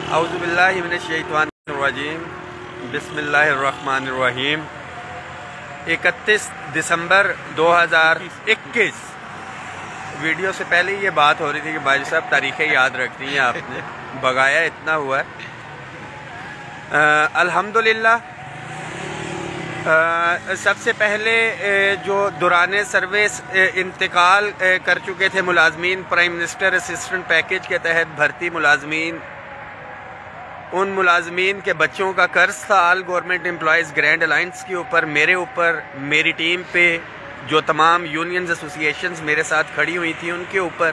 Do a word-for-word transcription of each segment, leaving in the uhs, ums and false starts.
अऊज़ु बिल्लाहि मिनश्शैतानिर्रजीम बिस्मिल्लाहिर्रहमानिर्रहीम। इकतीस दिसंबर दो हज़ार इक्कीस। वीडियो से पहले ये बात हो रही थी कि भाई साहब तारीखें याद रखनी है आपने, बगाया इतना हुआ है। अल्हम्दुलिल्लाह सबसे पहले जो दौरान सर्विस इंतकाल कर चुके थे मुलाजमीन, प्राइम मिनिस्टर असिस्टेंट पैकेज के तहत भर्ती मुलाजमीन, उन मुलाजमीन के बच्चों का कर्ज था all government employees grand alliance के ऊपर, मेरे ऊपर, मेरी टीम पे, जो तमाम यूनियंस एसोसिएशंस मेरे साथ खड़ी हुई थी उनके ऊपर।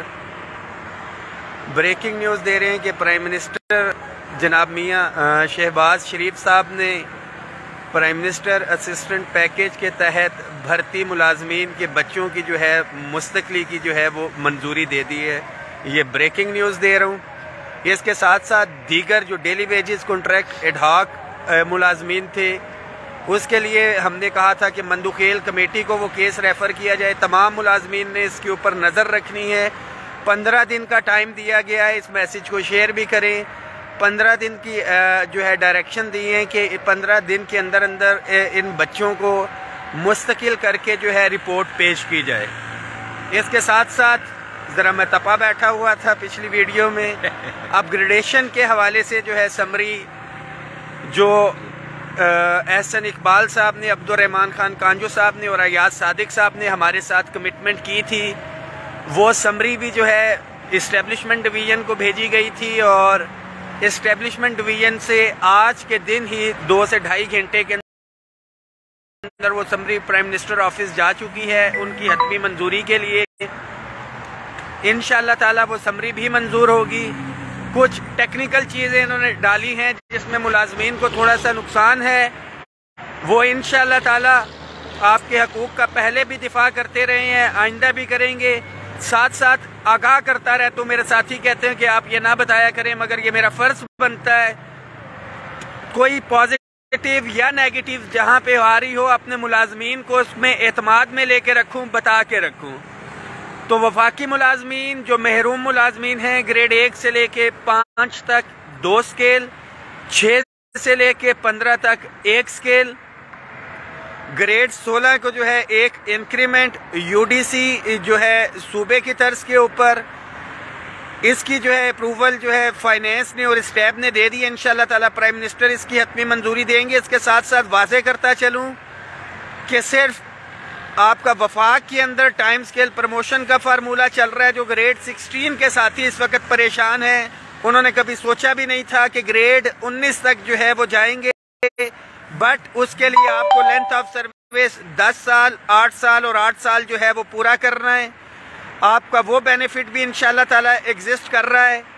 ब्रेकिंग न्यूज़ दे रहे हैं कि प्राइम मिनिस्टर जनाब मियाँ शहबाज शरीफ साहब ने प्राइम मिनिस्टर असिस्टेंट पैकेज के तहत भर्ती मुलाजमीन के बच्चों की जो है मुस्तकली की जो है वो मंजूरी दे दी है। ये ब्रेकिंग न्यूज़ दे रहा हूँ। इसके साथ साथ दीगर जो डेली वेजेस कॉन्ट्रैक्ट एडहॉक मुलाजमीन थे, उसके लिए हमने कहा था कि मंदुखेल कमेटी को वो केस रेफ़र किया जाए। तमाम मुलाजमीन ने इसके ऊपर नज़र रखनी है। पंद्रह दिन का टाइम दिया गया है, इस मैसेज को शेयर भी करें। पंद्रह दिन की जो है डायरेक्शन दी है कि पंद्रह दिन के अंदर अंदर इन बच्चों को मुस्तकिल करके जो है रिपोर्ट पेश की जाए। इसके साथ साथ ज़रा मैं तपा बैठा हुआ था पिछली वीडियो में, अपग्रेडेशन के हवाले से जो है समरी जो एहसन इकबाल साहब ने, अब्दुर्रहमान खान कांजू साहब ने और अयाज सादिक साहब ने हमारे साथ कमिटमेंट की थी, वो समरी भी जो है इस्टेब्लिशमेंट डिवीज़न को भेजी गई थी और इस्टेब्लिशमेंट डिवीज़न से आज के दिन ही दो से ढाई घंटे के अंदर वो समरी प्राइम मिनिस्टर ऑफिस जा चुकी है उनकी हतमी मंजूरी के लिए। इंशाअल्लाह ताला वो समरी भी मंजूर होगी। कुछ टेक्निकल चीज़ें इन्होंने डाली हैं जिसमें मुलाजमीन को थोड़ा सा नुकसान है, वो इंशाअल्लाह ताला आपके हकूक़ का पहले भी दिफा करते रहे हैं, आइंदा भी करेंगे। साथ साथ आगाह करता रहे। तो मेरे साथी कहते हैं कि आप ये ना बताया करें, मगर ये मेरा फ़र्ज़ बनता है कोई पॉजिटिव या नेगेटिव जहाँ पे आ रही हो अपने मुलाजमीन को उसमें एतमाद में लेके रखूँ, बता के रखूँ। तो वफाकी मुलाजमीन जो महरूम मुलाजमीन हैं, ग्रेड एक से लेके पाँच तक दो स्केल, छः से लेके पंद्रह तक एक स्केल, ग्रेड सोलह को जो है एक इंक्रीमेंट, यूडीसी जो है सूबे की तर्ज के ऊपर, इसकी जो है अप्रूवल जो है फाइनेंस ने और स्टैब ने दे दी है। इंशाअल्लाह ताला प्राइम मिनिस्टर इसकी हतमी मंजूरी देंगे। इसके साथ साथ वाज़े करता चलूँ कि सिर्फ आपका वफाक के अंदर टाइम स्केल प्रमोशन का फार्मूला चल रहा है। जो ग्रेड सिक्सटीन के साथी इस वक्त परेशान हैं, उन्होंने कभी सोचा भी नहीं था कि ग्रेड उन्नीस तक जो है वो जाएंगे, बट उसके लिए आपको लेंथ ऑफ सर्विस दस साल, आठ साल और आठ साल जो है वो पूरा करना है। आपका वो बेनिफिट भी इंशाअल्लाह ताला एग्जिस्ट कर रहा है।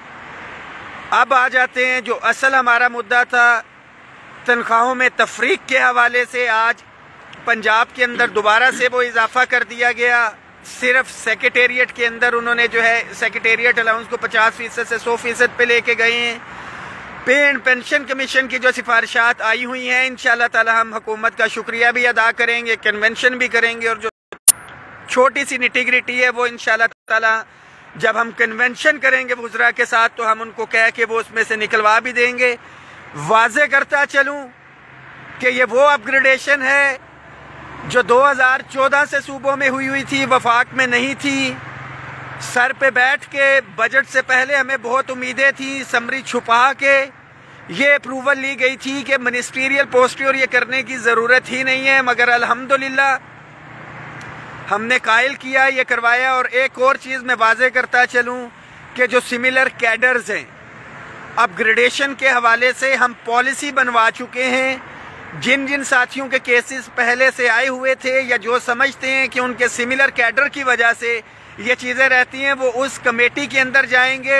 अब आ जाते हैं जो असल हमारा मुद्दा था, तनख्वाहों में तफरीक के हवाले से। आज पंजाब के अंदर दोबारा से वो इजाफा कर दिया गया। सिर्फ सेक्रेटेरिएट के अंदर उन्होंने जो है सेक्रेटेरिएट अलाउंस को पचास फीसद से सौ फीसद पे लेके गए हैं। पे एंड पेंशन कमीशन की जो सिफारिशात आई हुई हैं, इंशाअल्लाह ताला हम हुकूमत का शुक्रिया भी अदा करेंगे, कन्वेंशन भी करेंगे, और जो छोटी सी निटिग्रिटी है वो इंशाअल्लाह ताला जब हम कन्वेंशन करेंगे वुज़रा के साथ तो हम उनको कह के वो उसमें से निकलवा भी देंगे। वाज़े करता चलूँ कि ये वो अपग्रेडेशन है जो दो हज़ार चौदह से सूबों में हुई हुई थी, वफाक में नहीं थी। सर पे बैठ के बजट से पहले हमें बहुत उम्मीदें थी, समरी छुपा के ये अप्रूवल ली गई थी कि मिनिस्ट्रियल पोस्टें और ये करने की ज़रूरत ही नहीं है, मगर अल्हम्दुलिल्लाह हमने कायल किया, ये करवाया। और एक और चीज़ मैं वाज़े करता चलूँ कि जो सिमिलर कैडर्स हैं, अपग्रेडेशन के हवाले से हम पॉलिसी बनवा चुके हैं। जिन जिन साथियों के केसेस पहले से आए हुए थे या जो समझते हैं कि उनके सिमिलर कैडर की वजह से ये चीज़ें रहती हैं, वो उस कमेटी के अंदर जाएंगे।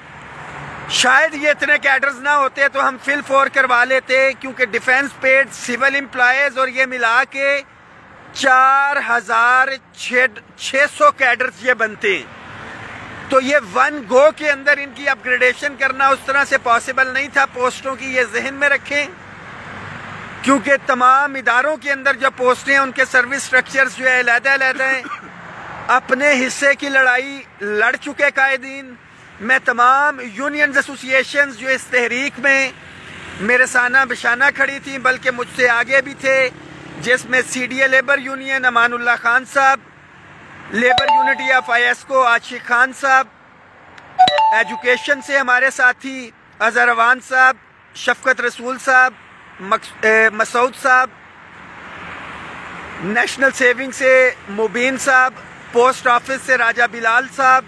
शायद ये इतने कैडर्स ना होते तो हम फिल फोर करवा लेते, क्योंकि डिफेंस पेड सिविल एम्प्लॉयज़ और ये मिला के चार हजार छः सौ कैडर्स ये बनते हैं। तो ये वन गो के अंदर इनकी अपग्रेडेशन करना उस तरह से पॉसिबल नहीं था। पोस्टों की ये जहन में रखें, क्योंकि तमाम इदारों के अंदर जो पोस्टें हैं उनके सर्विस स्ट्रक्चर्स जो है अलग अलग हैं। अपने हिस्से की लड़ाई लड़ चुके कायदीन, میں تمام یونینز ایسوسیشنز جو اس تحریک میں میرے سانہ بشانہ کھڑی تھیں بلکہ مجھ سے آگے بھی تھے، جس میں C D A labour union Amanullah Khan صاحب، labour unity of I S کو عاشق خان صاحب، ایجوکیشن سے ہمارے ساتھی اظہر روان صاحب، شفقت رسول صاحب، مسعود صاحب، نیشنل سیونگ سے مبین صاحب، پوسٹ آفس سے راجہ بلال صاحب،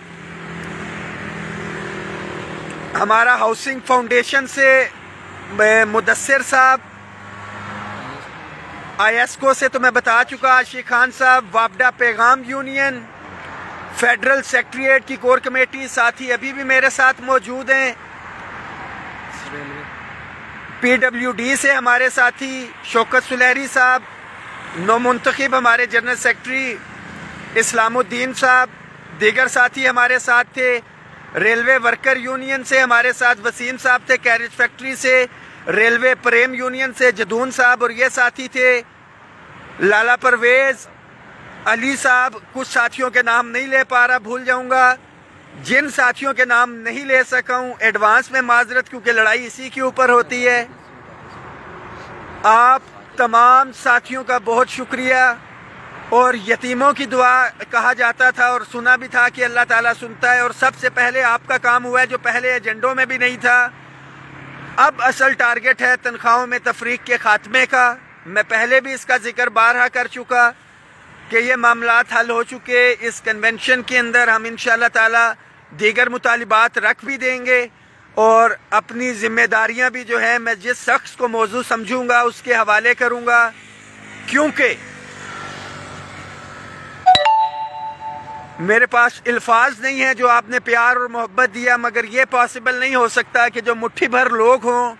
ہمارا ہاؤسنگ فاؤنڈیشن سے مدثر صاحب، آئی ایس کو سے تو میں بتا چکا عاشق خان صاحب، وابڈا پیغام یونین، فیڈرل سیکٹریٹ کی کور کمیٹی ساتھی ابھی بھی میرے ساتھ موجود ہیں، پی ڈبلیو ڈی سے ہمارے ساتھی شوکت سلیری صاحب، نو منتخب ہمارے جنرل سیکٹری اسلام الدین صاحب، دیگر ساتھی ہمارے ساتھ تھے، ریلوے ورکر یونین سے ہمارے ساتھ وسیم صاحب تھے، کیریج فیکٹری سے، ریلوے پریم یونین سے جدون صاحب اور یہ ساتھی تھے، لالا پرویز، علی صاحب، کچھ ساتھیوں کے نام نہیں لے پا رہا، بھول جاؤں گا، جن ساتھیوں کے نام نہیں لے سکا ہوں ایڈوانس میں معذرت، کیونکہ لڑائی اسی کے اوپر ہوتی ہے۔ آپ تمام ساتھیوں کا بہت شکریہ، اور یتیموں کی دعا کہا جاتا تھا اور سنا بھی تھا کہ اللہ تعالیٰ سنتا ہے، اور سب سے پہلے آپ کا کام ہوا ہے جو پہلے ایجنڈوں میں بھی نہیں تھا۔ اب اصل ٹارگٹ ہے تنخواہوں میں تفریق کے خاتمے کا۔ میں پہلے بھی اس کا ذکر بارہا کر چکا کہ یہ معاملات حل ہو چکے، اس کنونشن کے اندر ہم انشاءاللہ تعالیٰ دیگر مطالبات رکھ بھی دیں گے، اور اپنی ذمہ داریاں بھی جو ہیں میں جس شخص کو موضوع سمجھوں گا اس کے حوالے کروں گا، کیونکہ میرے پاس الفاظ نہیں ہیں جو آپ نے پیار اور محبت دیا، مگر یہ پاسبل نہیں ہو سکتا کہ جو مٹھی بھر لوگ ہوں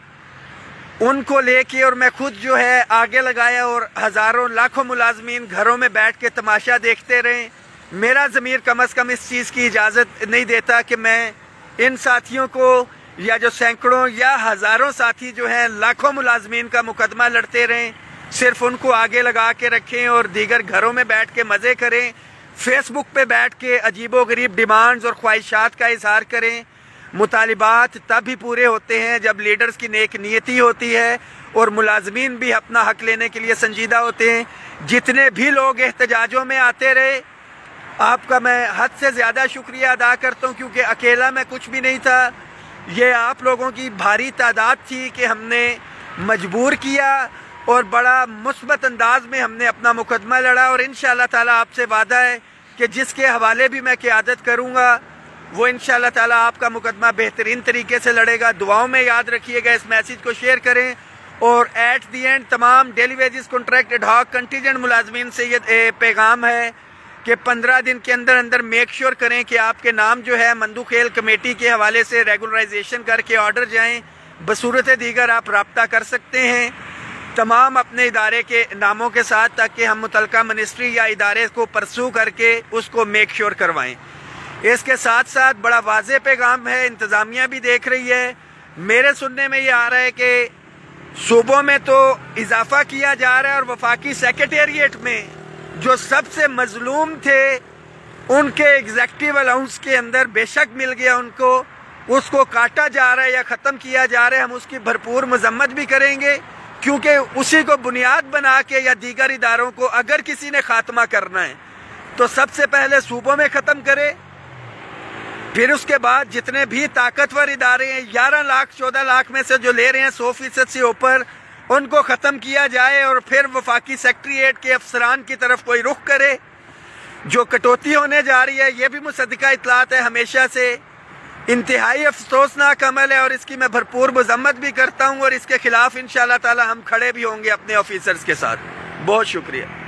ان کو لے کے اور میں خود جو ہے آگے لگایا اور ہزاروں لاکھوں ملازمین گھروں میں بیٹھ کے تماشا دیکھتے رہیں۔ میرا ضمیر کم از کم اس چیز کی اجازت نہیں دیتا کہ میں ان ساتھیوں کو یا جو سینکڑوں یا ہزاروں ساتھی جو ہیں لاکھوں ملازمین کا مقدمہ لڑتے رہیں، صرف ان کو آگے لگا کے رکھیں اور دیگر گھروں میں بیٹھ کے مزے کریں، فیس بک پہ بیٹھ کے عجیب و غریب ڈیمانڈز اور خواہشات کا اظہار کریں۔ مطالبات تب ہی پورے ہوتے ہیں جب لیڈرز کی نیک نیتی ہوتی ہے اور ملازمین بھی اپنا حق لینے کے لیے سنجیدہ ہوتے ہیں۔ جتنے بھی لوگ احتجاجوں میں آتے رہے، آپ کا میں حد سے زیادہ شکریہ ادا کرتا ہوں، کیونکہ اکیلا میں کچھ بھی نہیں تھا، یہ آپ لوگوں کی بھاری تعداد تھی کہ ہم نے مجبور کیا اور بڑا مثبت انداز میں ہم نے اپنا مقدمہ لڑا، اور انشاءاللہ تعالیٰ آپ سے وعدہ ہے کہ جس کے حوالے بھی میں قیادت کروں گا وہ انشاءاللہ تعالیٰ آپ کا مقدمہ بہترین طریقے سے لڑے گا۔ دعاؤں میں یاد رکھیے گا، اس میسیج کو شیئر کریں، اور ایٹ دی اینڈ تمام daily wages contract ad hoc contingent ملازمین سے یہ پیغام ہے کہ پندرہ دن کے اندر اندر میک شیور کریں کہ آپ کے نام جو ہے مندو کھیل کمیٹی کے حوالے سے ریگولرائزیشن کر کے آرڈر جائیں، بصورت دیگر آپ رابطہ کر سکتے ہیں تمام اپنے ادارے کے ناموں کے ساتھ، تاکہ ہم متعلقہ منسٹری یا ادارے کو پرسو کر کے اس کو میک شیور کروائیں۔ اس کے ساتھ ساتھ بڑا واضح پیغام ہے، انتظامیہ بھی دیکھ رہی ہے، میرے سننے میں یہ آ رہا ہے کہ صوبوں میں تو اضافہ کیا جا رہا ہے اور وفاقی سیکریٹریٹ میں جو سب سے مظلوم تھے ان کے ایگزیکٹو الاؤنس کے اندر بے شک مل گیا ان کو، اس کو کاٹا جا رہا ہے یا ختم کیا جا رہا ہے، ہم اس کی بھرپور مذمت بھی کریں گے، کیونکہ اسی کو بنیاد بنا کے یا دیگر اداروں کو اگر کسی نے خاتمہ کرنا ہے تو سب سے پہلے صوبوں میں ختم کرے، پھر اس کے بعد جتنے بھی طاقتور ادارے ہیں گیارہ لاکھ چودہ لاکھ میں سے جو لے رہے ہیں سو فیصد سے اوپر، ان کو ختم کیا جائے، اور پھر وفاقی سیکریٹریٹ کے افسران کی طرف کوئی رخ کرے۔ جو کٹوتی ہونے جا رہی ہے یہ بھی مصدقہ اطلاعات ہے، ہمیشہ سے انتہائی افسوسناک عمل ہے، اور اس کی میں بھرپور مذمت بھی کرتا ہوں، اور اس کے خلاف انشاءاللہ تعالی ہم کھڑے بھی ہوں گے اپنے آفیسرز کے ساتھ۔ بہت شکریہ۔